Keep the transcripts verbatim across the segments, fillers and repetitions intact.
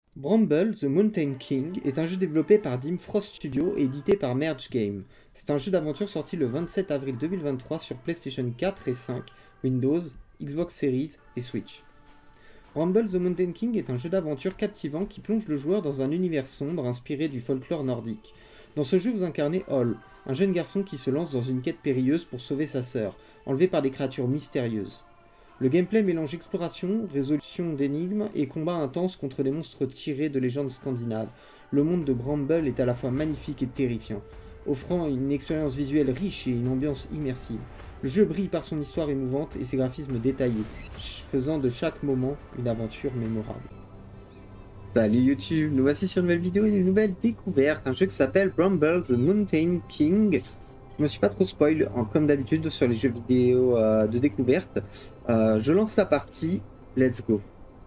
Bramble: The Mountain King est un jeu développé par Dim Frost Studio et édité par Merge Games. C'est un jeu d'aventure sorti le vingt-sept avril deux mille vingt-trois sur PlayStation quatre et cinq, Windows, Xbox Series et Switch. Bramble: The Mountain King est un jeu d'aventure captivant qui plonge le joueur dans un univers sombre inspiré du folklore nordique. Dans ce jeu, vous incarnez Hall, un jeune garçon qui se lance dans une quête périlleuse pour sauver sa sœur, enlevée par des créatures mystérieuses. Le gameplay mélange exploration, résolution d'énigmes et combat intense contre des monstres tirés de légendes scandinaves. Le monde de Bramble est à la fois magnifique et terrifiant, offrant une expérience visuelle riche et une ambiance immersive. Le jeu brille par son histoire émouvante et ses graphismes détaillés, faisant de chaque moment une aventure mémorable. Salut YouTube, nous voici sur une nouvelle vidéo et une nouvelle découverte, un jeu qui s'appelle Bramble: The Mountain King. Je me suis pas trop spoil, hein, comme d'habitude sur les jeux vidéo euh, de découverte. Euh, je lance la partie, let's go.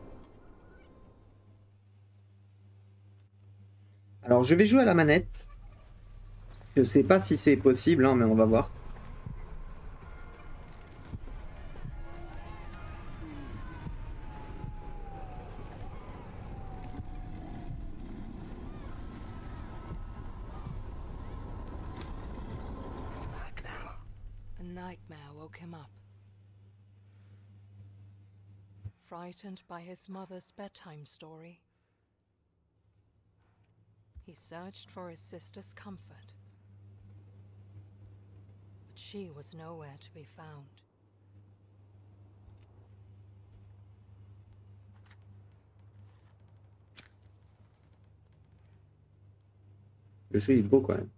Alors je vais jouer à la manette. Je sais pas si c'est possible, hein, mais on va voir. A nightmare woke him up. Frightened by his mother's bedtime story, he searched for his sister's comfort. But she was nowhere to be found. Le jeu est beau quand même.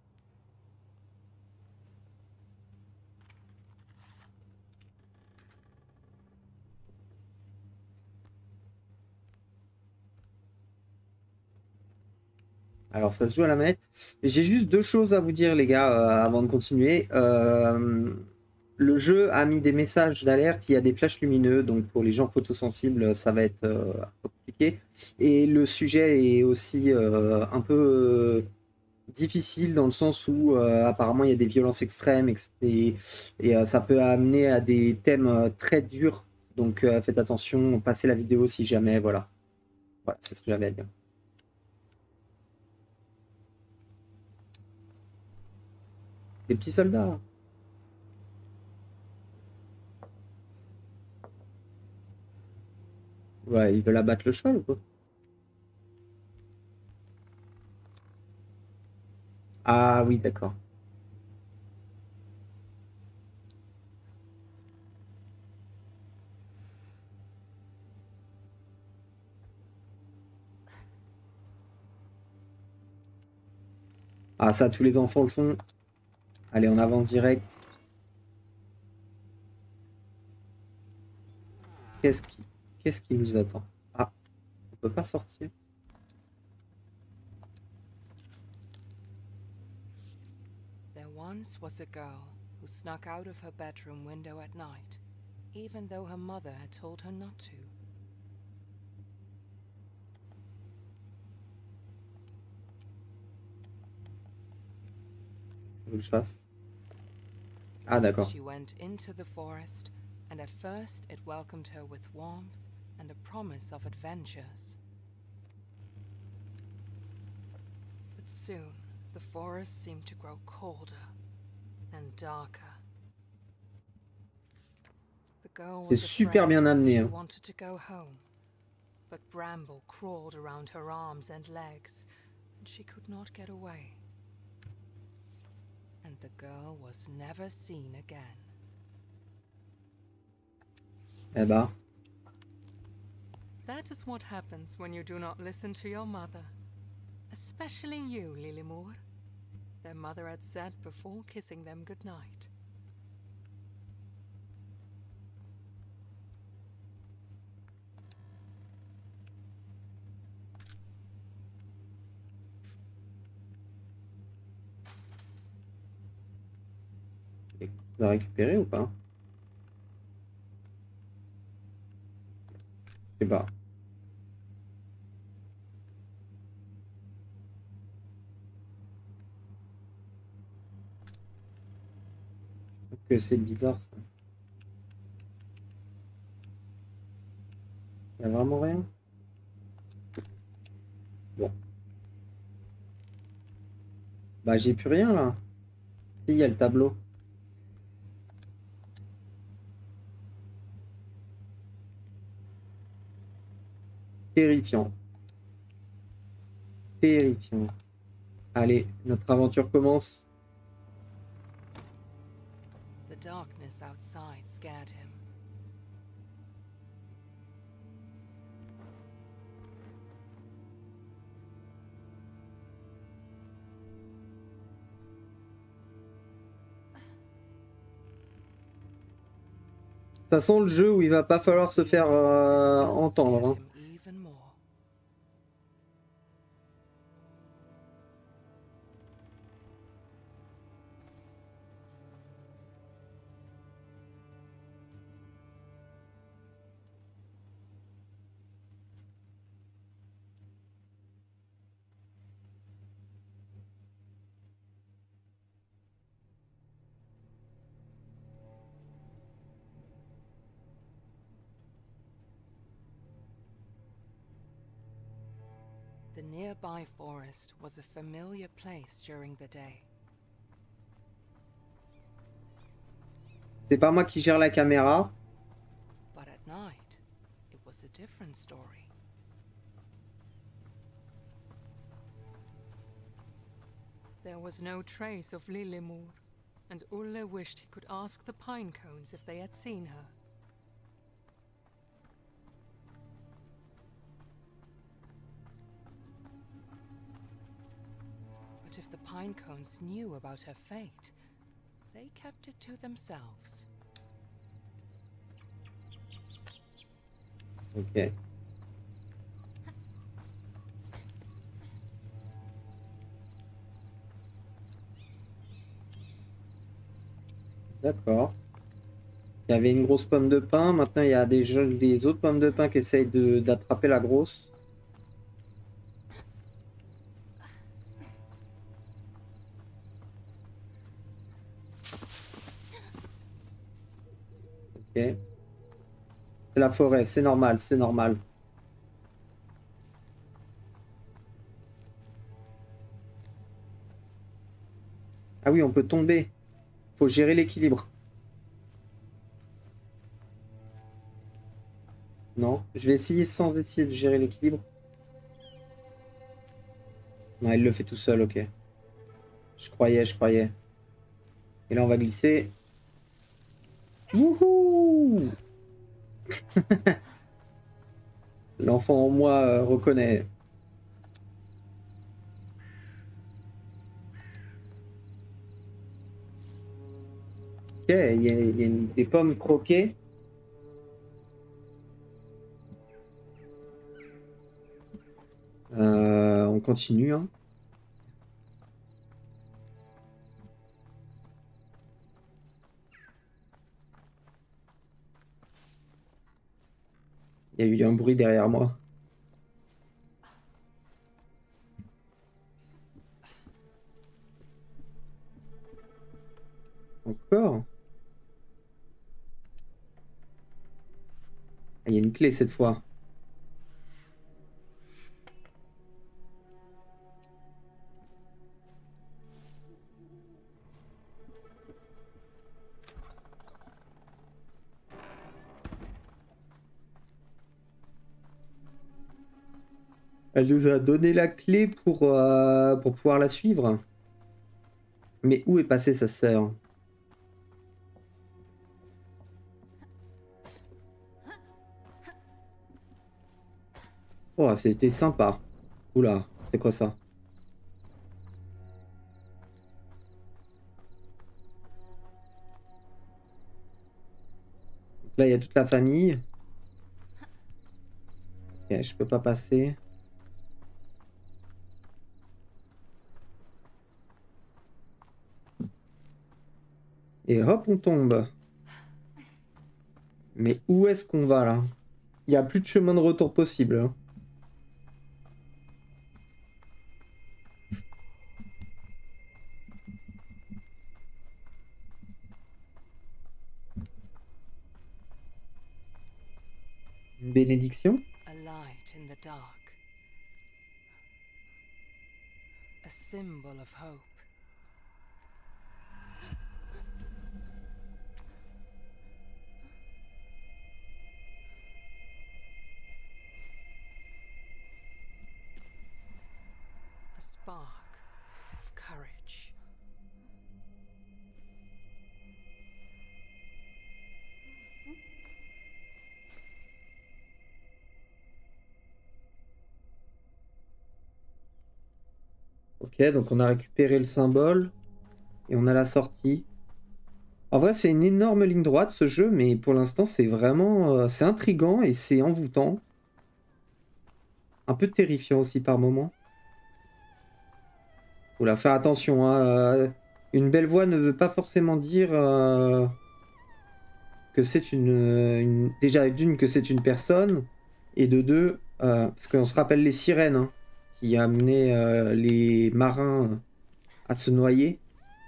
Alors ça se joue à la manette. J'ai juste deux choses à vous dire les gars euh, avant de continuer. Euh, le jeu a mis des messages d'alerte, il y a des flashs lumineux, donc pour les gens photosensibles ça va être euh, un peu compliqué. Et le sujet est aussi euh, un peu euh, difficile dans le sens où euh, apparemment il y a des violences extrêmes et, et, et, euh, ça peut amener à des thèmes euh, très durs. Donc euh, faites attention, passez la vidéo si jamais, voilà. Voilà, c'est ce que j'avais à dire. Des petits soldats. Ouais, ils veulent abattre le cheval ou quoi? Ah oui, d'accord. Ah ça, tous les enfants le font. Allez, on avance direct. Qu'est-ce qui, qu'est-ce qui nous attend? Ah, on peut pas sortir. There once was a girl who snuck out of her bedroom window at night, even though her mother had told her not to. Faut que je fasse. Ah d'accord. She went into the forest, and at first it welcomed her with warmth and a promise of adventures. But soon, the forest seemed to grow colder and darker. The girl C'est was super afraid bien and amené, she hein. wanted to go home. But bramble crawled around her arms and legs, and she could not get away. And the girl was never seen again. Eh bah. That is what happens when you do not listen to your mother. Especially you, Lilymoor. Their mother had said before kissing them goodnight. On va récupérer ou pas? Je sais pas. Je trouve que c'est bizarre ça. Y a vraiment rien? Bon. Bah j'ai plus rien là. Si, il y a le tableau. Terrifiant. Terrifiant. Allez, notre aventure commence. The darkness outside scared him. Ça sent le jeu où il va pas falloir se faire euh, entendre. Hein. The nearby forest was a familiar place during the day. C'est pas moi qui gère la caméra. But at night, it was a different story. There was no trace of Lilimur, and Ulle wished he could ask the pine cones if they had seen her. But if the pine cones knew about her fate, they kept it to themselves. Ok. D'accord. Il y avait une grosse pomme de pin. Maintenant, il y a des, jeux, des autres pommes de pin qui essayent de, d'attraper la grosse. Ok. C'est la forêt, c'est normal, c'est normal. Ah oui, on peut tomber. Faut gérer l'équilibre. Non, je vais essayer sans essayer de gérer l'équilibre. Non, il le fait tout seul, ok. Je croyais, je croyais. Et là, on va glisser. Wouhou! L'enfant en moi euh, reconnaît. Ok, il y a, il y a une- des pommes croquées. Euh, on continue. Hein. Il y a eu un bruit derrière moi. Encore? Ah, il y a une clé cette fois. Elle nous a donné la clé pour, euh, pour pouvoir la suivre. Mais où est passée sa sœur? Oh, c'était sympa. Oula, c'est quoi ça? Donc là, il y a toute la famille. Ok, je peux pas passer. Et hop, on tombe. Mais où est-ce qu'on va là? Il n'y a plus de chemin de retour possible. Hein. Une bénédiction? A light in the dark. a symbol of hope. A spark of courage. Ok, donc on a récupéré le symbole et on a la sortie. En vrai, c'est une énorme ligne droite ce jeu, mais pour l'instant, c'est vraiment euh, c'est intriguant et c'est envoûtant. Un peu terrifiant aussi par moments. Faut la faire attention, hein, euh, une belle voix ne veut pas forcément dire euh, que c'est une, une... Déjà, d'une, que c'est une personne, et de deux, euh, parce qu'on se rappelle les sirènes, hein, qui amenaient euh, les marins à se noyer.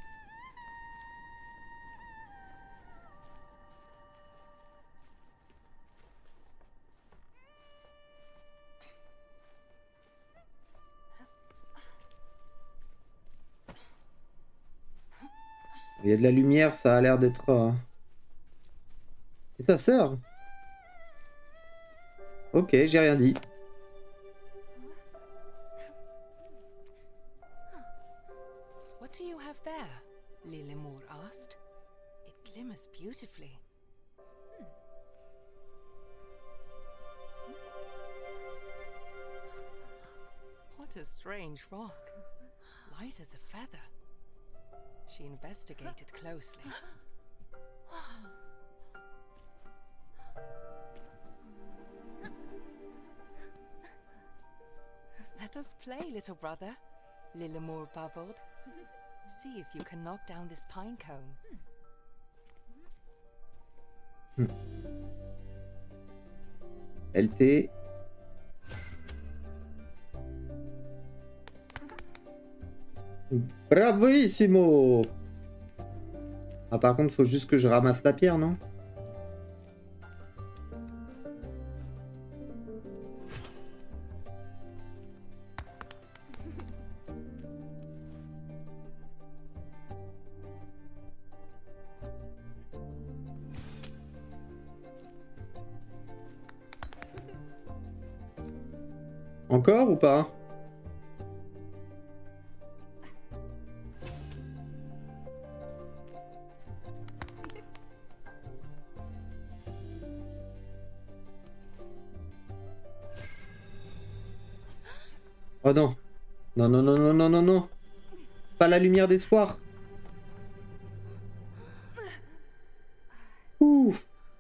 Il y a de la lumière, ça a l'air d'être... euh, C'est ta sœur? Ok, j'ai rien dit. What do you have there? Lilimur asked. It glimmers beautifully. What a strange rock. Light as a feather. She investigated closely. Let us play, little brother, Lilimur babbled. See if you can knock down this pine cone. L T. Bravissimo! Ah, par contre, faut juste que je ramasse la pierre, non? Encore ou pas? Oh non. Non, non, non, non, non, non, non. Pas la lumière d'espoir. Ouh.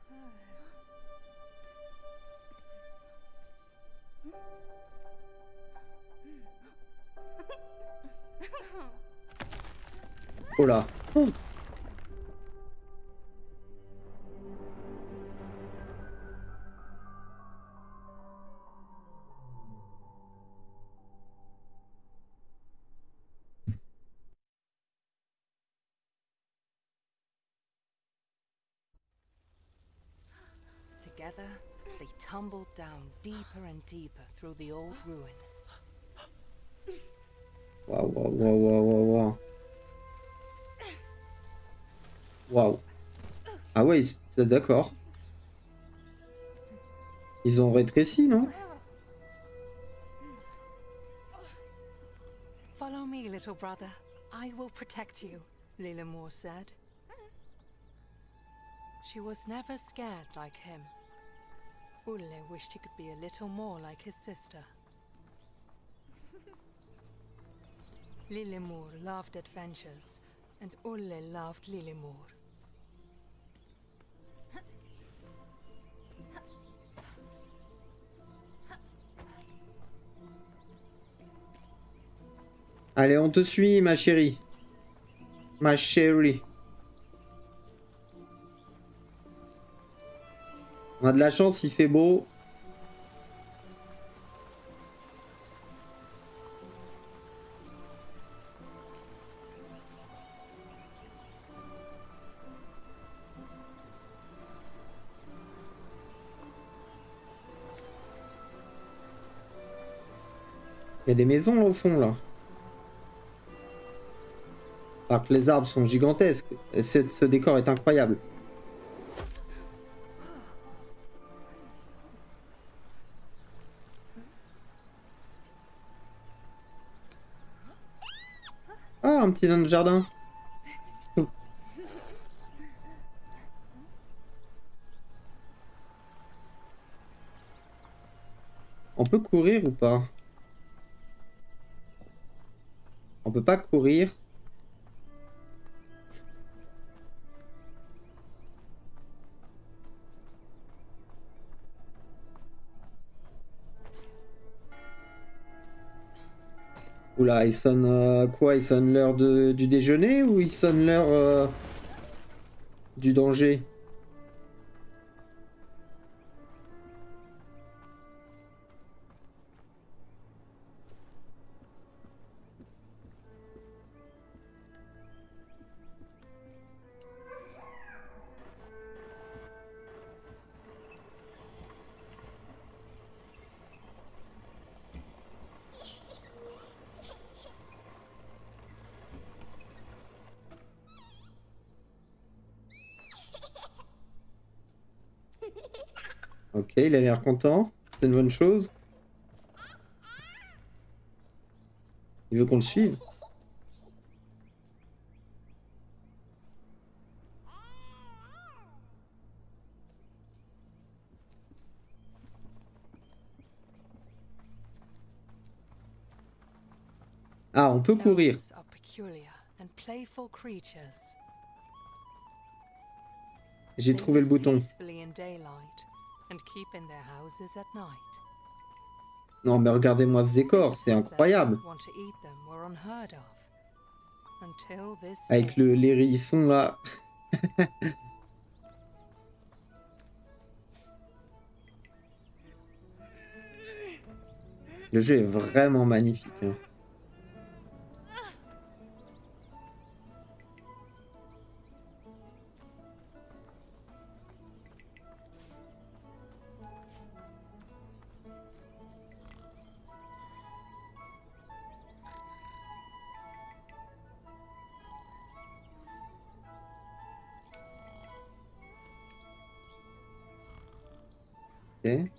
Oh là. Oh. Together, they tumbled down deeper and deeper through the old ruin. Waouh, waouh, waouh, waouh, waouh, waouh. Waouh. Ah ouais, c'est d'accord. Ils ont rétréci, non? Follow me, little brother. I will protect you, Lilimur said. She was never scared like him. Ulle wished he could be a little more like his sister. Lilimur loved adventures, and Ulle loved Lilimur. Allez, on te suit, ma chérie. Ma chérie. On a de la chance, il fait beau. Il y a des maisons là, au fond, là. Alors que les arbres sont gigantesques. Et ce, ce décor est incroyable. Ah, un petit nain de jardin. On peut courir ou pas? On peut pas courir. Oula, il sonne euh, quoi? Il sonne l'heure de du déjeuner ou il sonne l'heure euh, du danger? Ok, il a l'air content. C'est une bonne chose. Il veut qu'on le suive. Ah, on peut courir. Gnomes are peculiar and playful creatures. J'ai They trouvé le live bouton. peacefully in daylight and keep in their houses at night. Non, mais regardez-moi ce décor, c'est Visitors that incroyable. don't want to eat them were unheard of. Until this Avec day. le, les hérissons là. Le jeu est vraiment magnifique. Hein. Ok.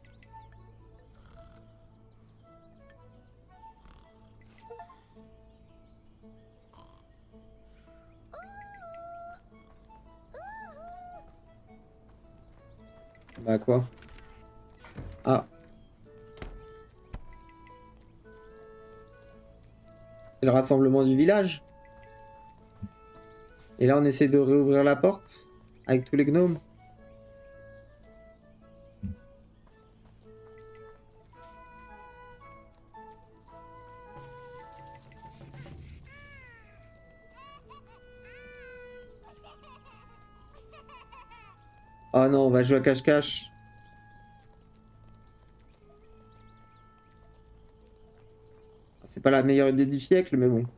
Bah quoi? Ah. C'est le rassemblement du village. Et là on essaie de réouvrir la porte avec tous les gnomes. Oh non, on va jouer à cache-cache. C'est pas la meilleure idée du siècle, mais bon.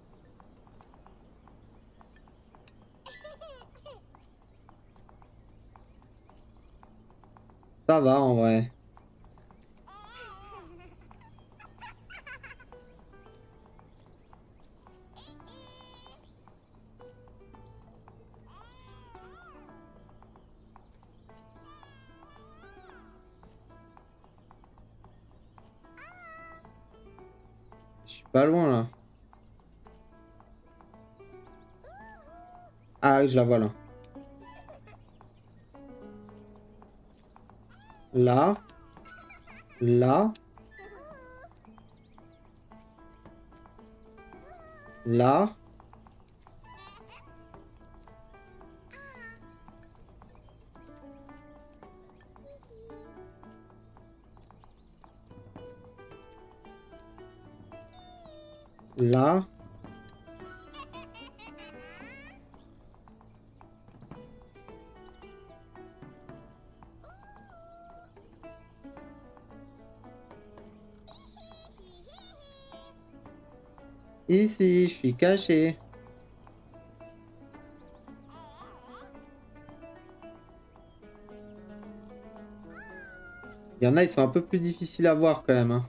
Ça va en vrai. Je suis pas loin là. Ah oui, je la vois là. Là. Là. Là. Là. Ici, je suis caché. Il y en a, ils sont un peu plus difficiles à voir quand même. Hein.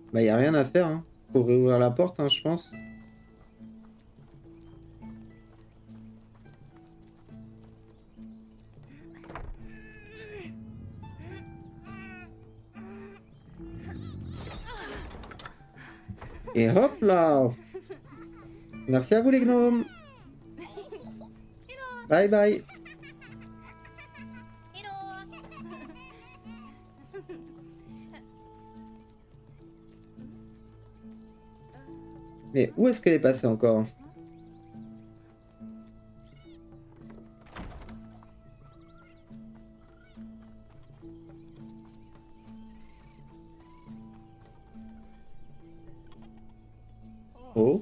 Bah, y a rien à faire, hein. Faut réouvrir la porte, hein, je pense. Et hop là! Merci à vous les gnomes! Bye bye! Mais où est-ce qu'elle est passée encore? Oh.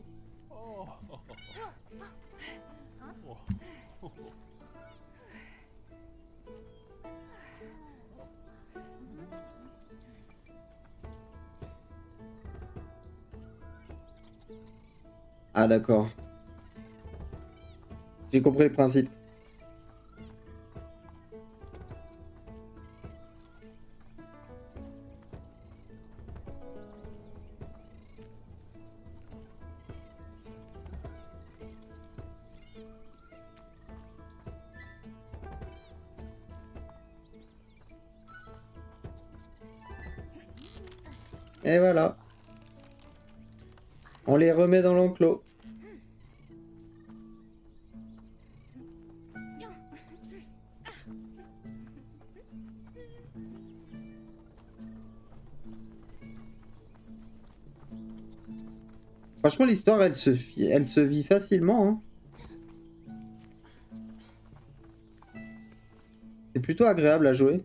Ah d'accord. J'ai compris le principe. Et voilà. On les remet dans l'enclos. Franchement, l'histoire, elle se, fi- elle se vit facilement, hein. C'est plutôt agréable à jouer.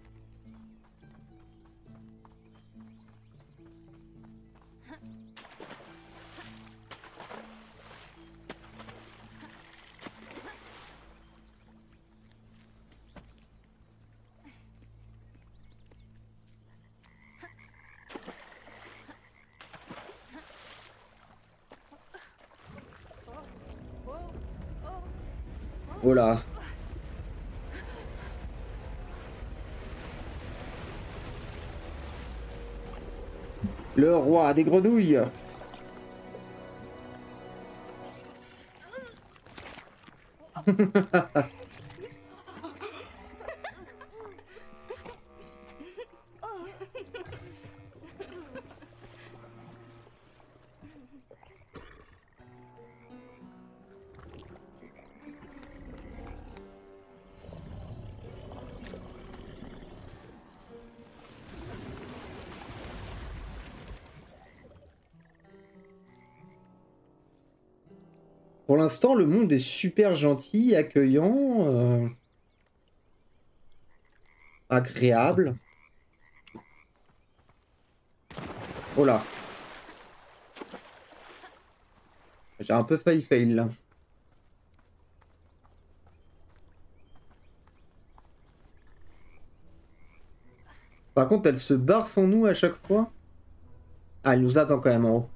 Oh là. Le roi des grenouilles. Pour l'instant, le monde est super gentil, accueillant, euh, agréable. Oh là. J'ai un peu failli fail là. Par contre, elle se barre sans nous à chaque fois. Ah, elle nous attend quand même en haut.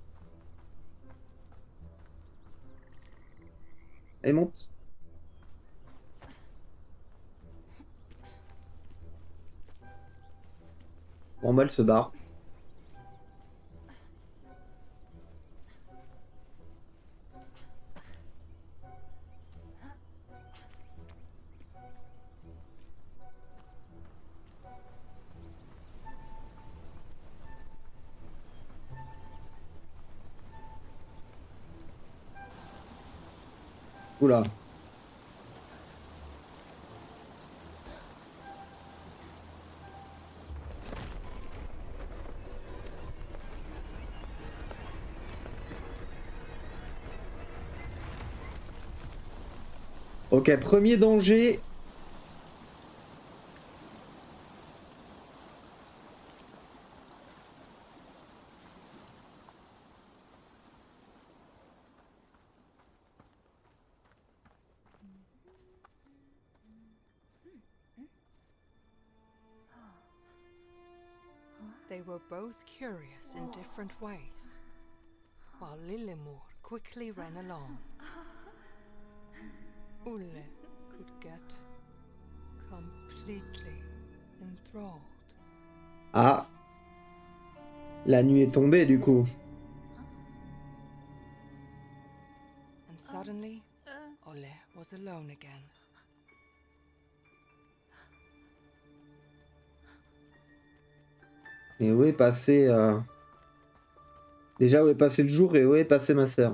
Elle monte. Bon, bah, elle se barre. Oula. Ok, premier danger. They were both curious in different ways, while Lillimor quickly ran along. Ulle could get completely enthralled. Ah. La nuit est tombée du coup. And suddenly, Ole was alone again. Et où est passé... Euh... Déjà où est passé le jour et où est passé ma sœur.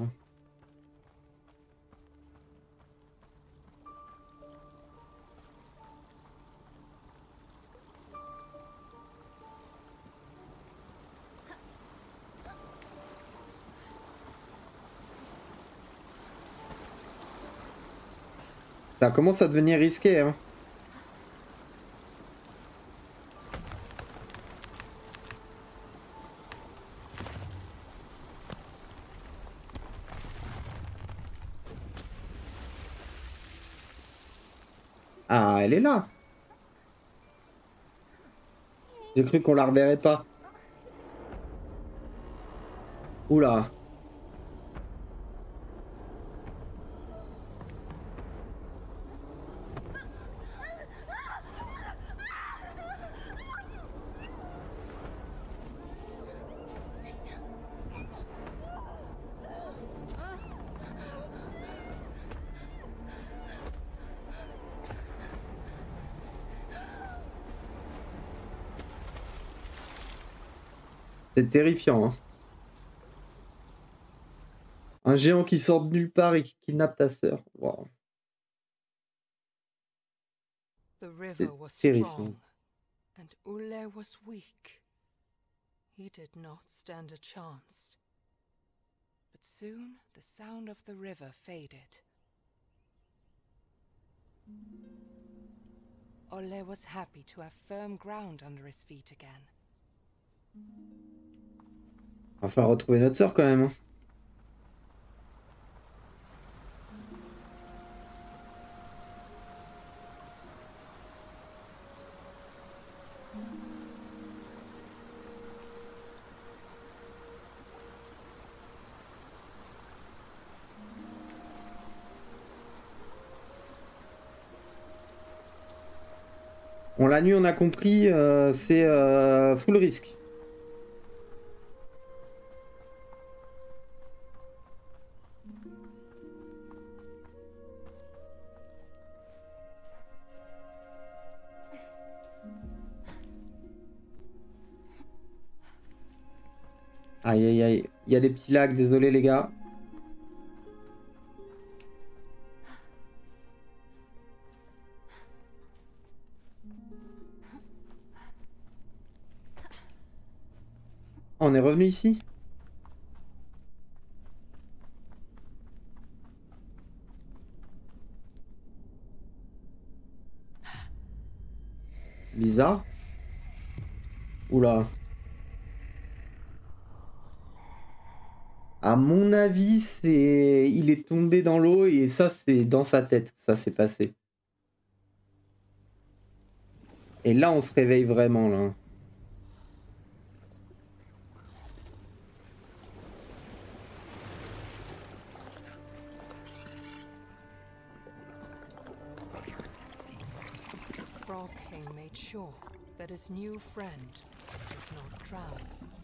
Ça commence à devenir risqué, hein. Ah, elle est là. J'ai cru qu'on la reverrait pas. Oula. C'est terrifiant, hein. Un géant qui sort de nulle part et qui kidnappe ta sœur. Wow. The river was Terrifiant. strong, and Ole was weak. He did not stand a chance. But soon the sound of the river faded. Ole was happy to have firm ground under his feet again. Va falloir retrouver notre sœur quand même, hein. Bon, la nuit, on a compris, euh, c'est euh, full risque. Aïe, aïe, aïe. Il y a des petits lags, désolé les gars. On est revenu ici? Bizarre. Oula. À mon avis, c'est... Il est tombé dans l'eau et ça, c'est dans sa tête que ça s'est passé. Et là, on se réveille vraiment, là. Frog King made sure that his new friend did not drown.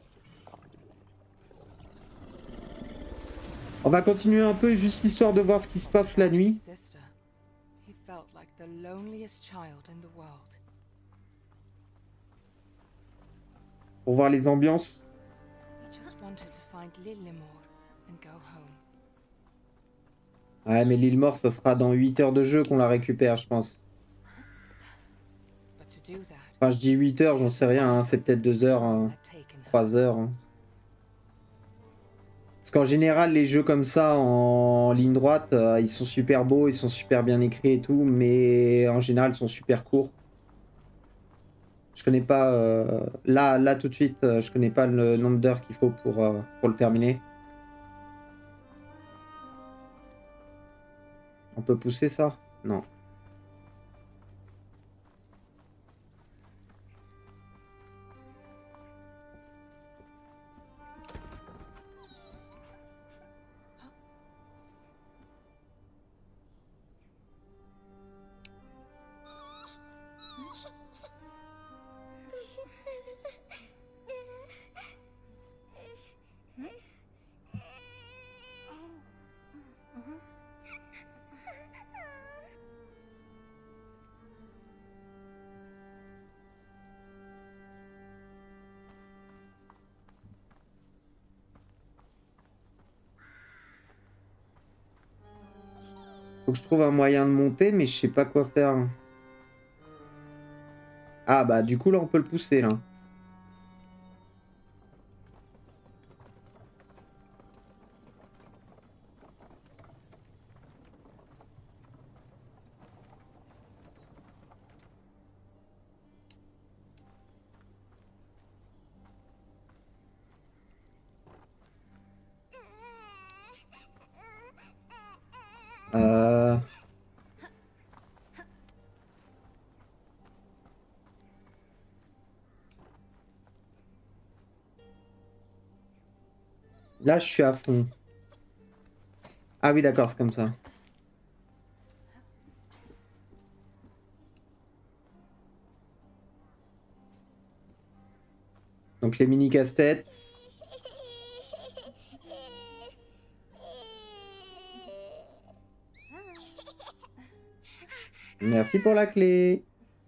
On va continuer un peu, juste histoire de voir ce qui se passe la nuit. Sister, he felt like the loneliest child in the world. Pour voir les ambiances. He just wanted to find Lillimore and go home. Ouais, mais l'île mort, ça sera dans huit heures de jeu qu'on la récupère, je pense. But to do that, Enfin, je dis huit heures, j'en sais rien, hein. C'est peut-être deux heures, hein. trois heures. Hein. Parce qu'en général, les jeux comme ça, en ligne droite, euh, ils sont super beaux, ils sont super bien écrits et tout, mais en général, ils sont super courts. Je connais pas... Euh, là, là, tout de suite, euh, je connais pas le nombre d'heures qu'il faut pour, euh, pour le terminer. On peut pousser ça? Non. Faut que je trouve un moyen de monter, mais je sais pas quoi faire. Ah bah du coup là on peut le pousser là. Euh... Là je suis à fond. Ah oui d'accord, c'est comme ça. Donc les mini casse-têtes. Merci pour la clé.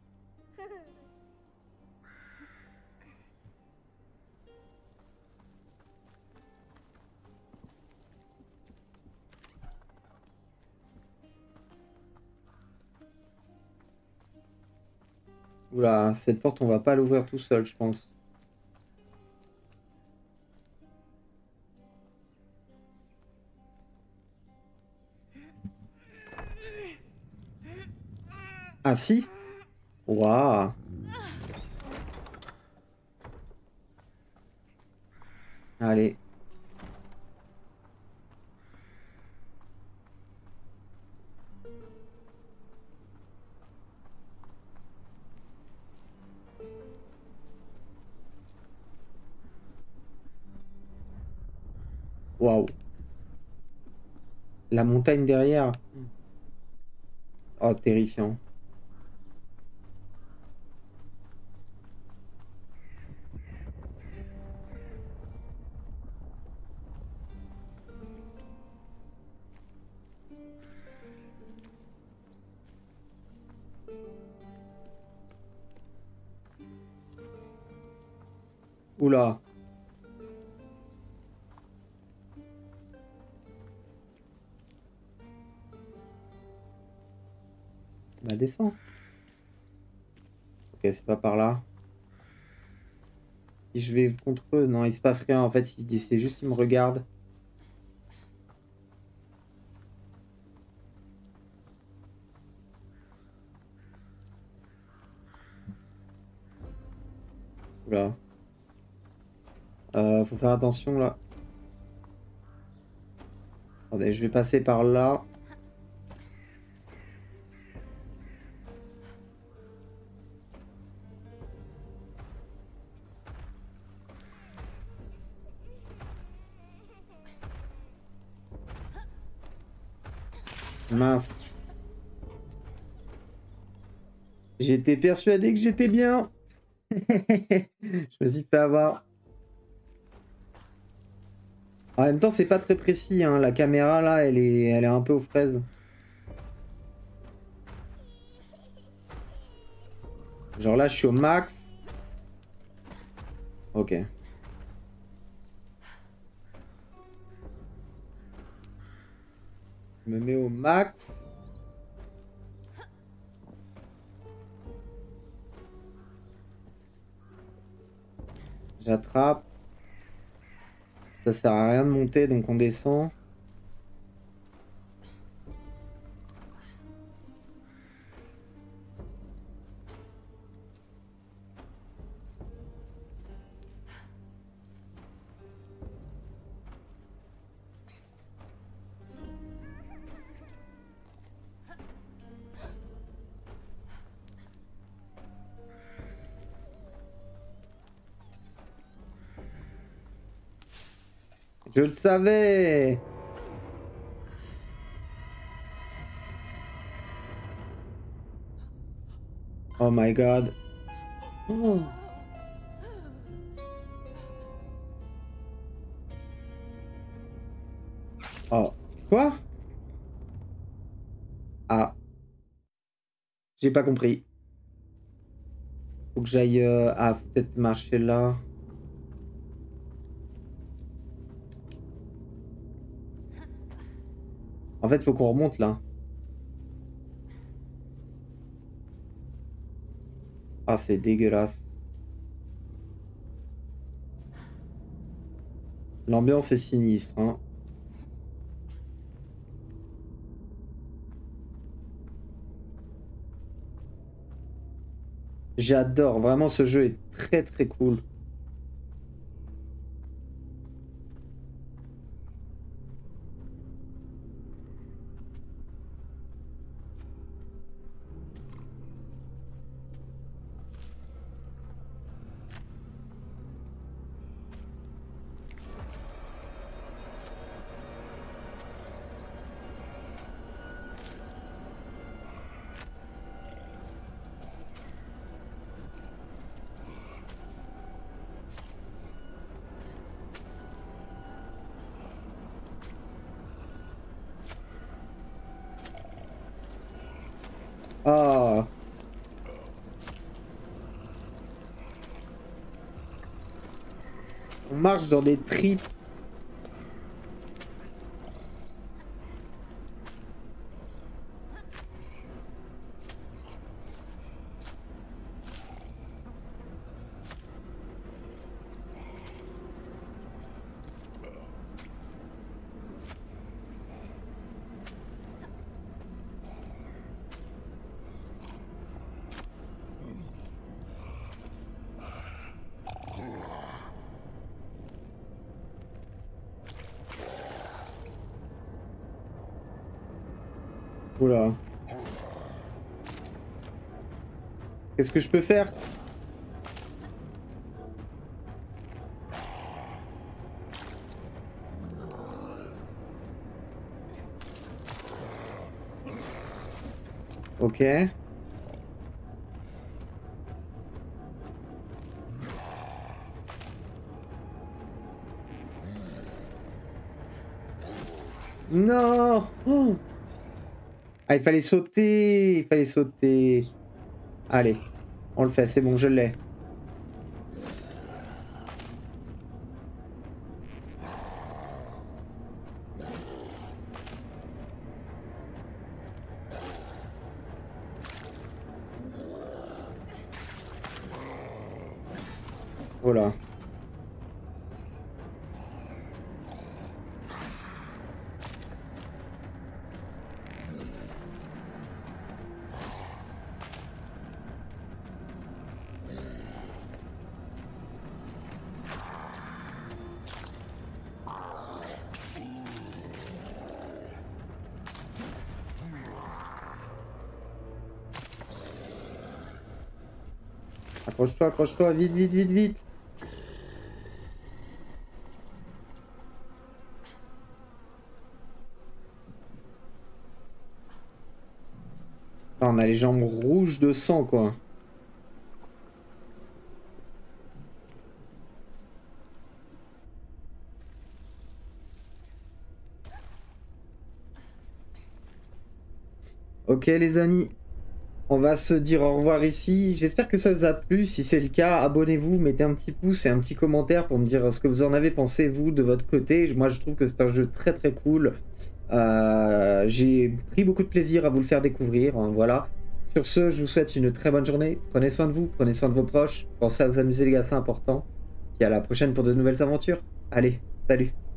Oula, cette porte on va pas l'ouvrir tout seul je pense. Ah si. Waouh. Allez. Waouh. La montagne derrière. Oh, terrifiant. Oula. Bah descends. Ok, c'est pas par là. Si je vais contre eux, non, il se passe rien en fait, c'est juste ils me regardent. Oula. Euh, faut faire attention là. Attendez, je vais passer par là. Mince. J'étais persuadé que j'étais bien. Je me suis fait avoir. En même temps, c'est pas très précis, hein. La caméra là, elle est, elle est un peu aux fraises. Genre là, je suis au max. Ok. Je me mets au max. J'attrape. Ça sert à rien de monter, donc on descend. Je le savais. Oh my god. Oh. Oh. Quoi? Ah. J'ai pas compris. Faut que j'aille... Euh... Ah, faut peut-être marcher là. En fait, faut qu'on remonte là. Ah, c'est dégueulasse. L'ambiance est sinistre, hein. J'adore, vraiment ce jeu est très très cool. Ah. On marche dans des tripes. Oula. Qu'est-ce que je peux faire? Ok. Non! Oh, ah, il fallait sauter! Il fallait sauter. Allez, on le fait, c'est bon, je l'ai. Voilà. Accroche-toi, accroche-toi, vite, vite, vite, vite. Ah, on a les jambes rouges de sang, quoi. Ok, les amis. On va se dire au revoir ici. J'espère que ça vous a plu. Si c'est le cas, abonnez-vous, mettez un petit pouce et un petit commentaire pour me dire ce que vous en avez pensé, vous, de votre côté. Moi, je trouve que c'est un jeu très très cool. Euh, j'ai pris beaucoup de plaisir à vous le faire découvrir. Hein, voilà. Sur ce, je vous souhaite une très bonne journée. Prenez soin de vous, prenez soin de vos proches. Pensez à vous amuser, les gars, c'est important. Et à la prochaine pour de nouvelles aventures. Allez, salut!